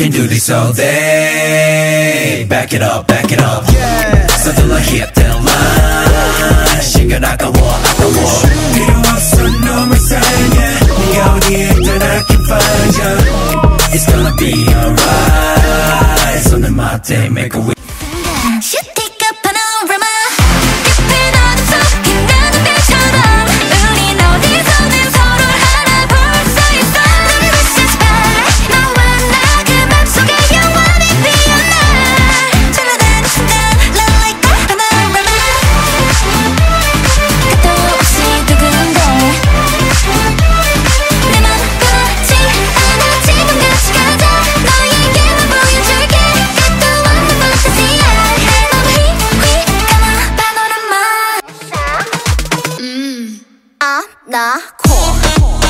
can do this all day. Back it up, back it up. 서둘러 hit the line. 시간 아까워, 아까워. 필요 없어, 너무 이상해. 네가 어디에 있든 I can find you. It's gonna be alright. 손을 맞대, make a wish. Panorama. 깊은 어둠 속 빛나는 별처럼 우린 어디서는 서로를 알아볼 수 있어. This is fine. 너와 나 그 맘속에 영원히 피어나. 절로다는 순간 Love like Panorama. 끝도 없이 두근대 내 맘 변하지 않아. 지금 같이 가자. 너에게만 보여줄게. 끝도 없는 fantasy야. 나 코